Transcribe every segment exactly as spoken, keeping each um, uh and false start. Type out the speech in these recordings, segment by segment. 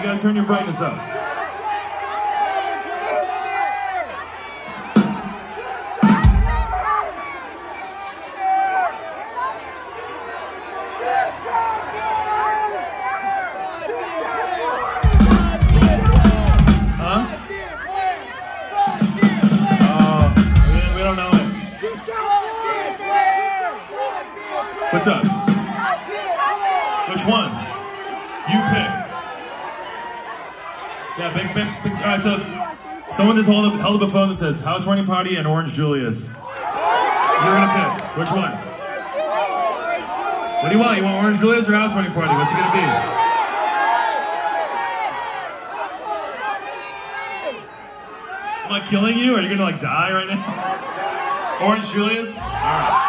gotta turn your brightness up. What's up? Which one? You pick. Yeah, big, big, big. All right, so someone just held up, held up a phone that says House Running Party and Orange Julius. You're gonna pick. Which one? What do you want? You want Orange Julius or House Running Party? What's it gonna be? Am I killing you? Are you gonna like die right now? Orange Julius? All right.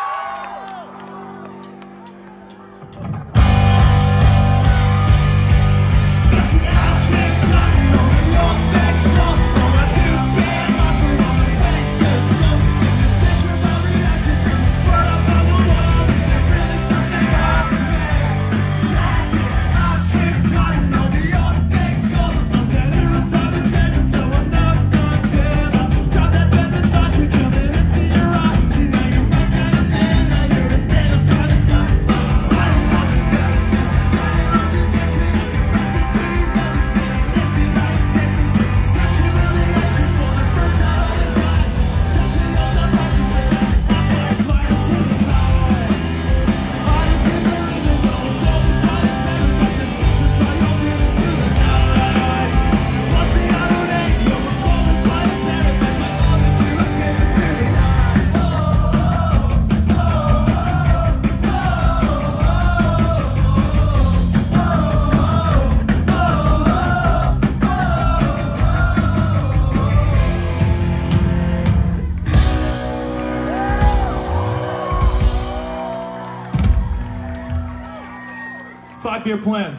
Five-year plan.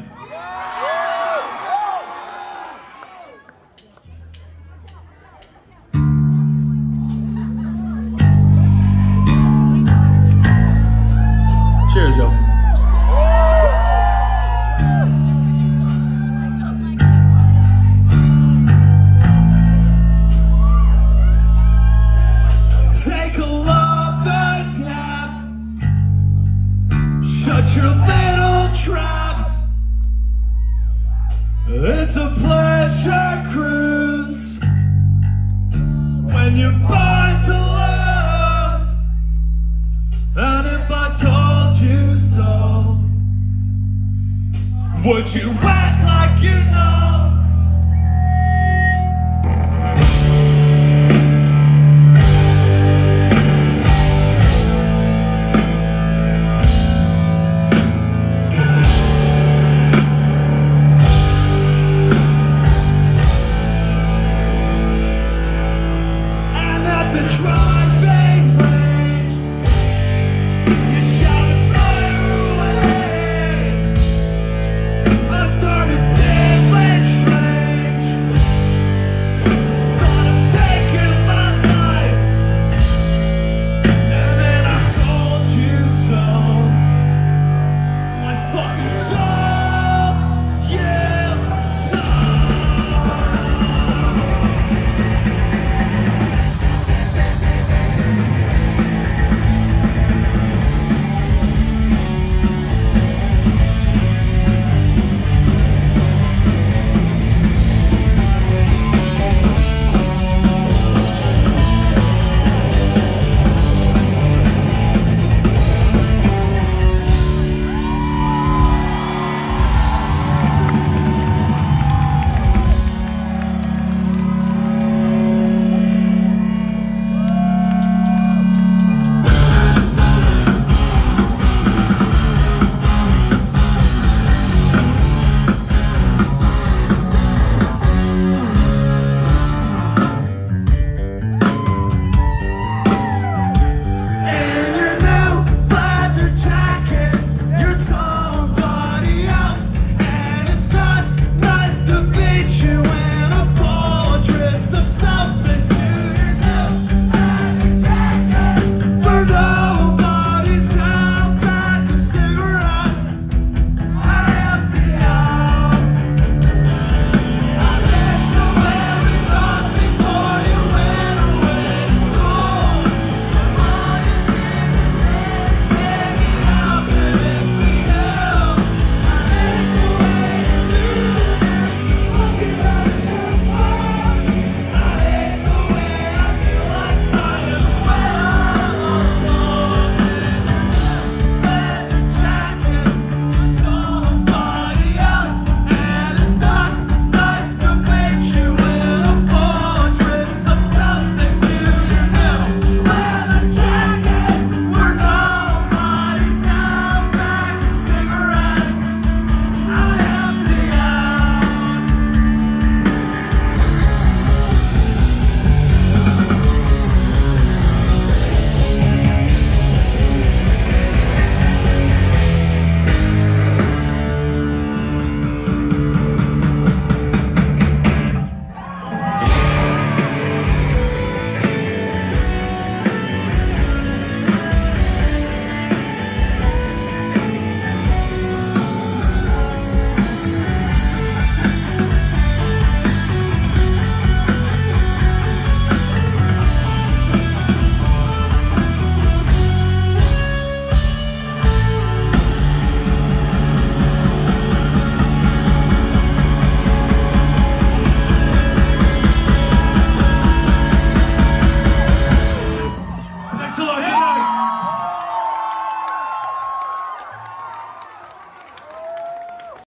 Cheers, yo. Take a lover's nap. Shut your little trap. It's a pleasure cruise when you're born to love. And if I told you so, would you act like you know?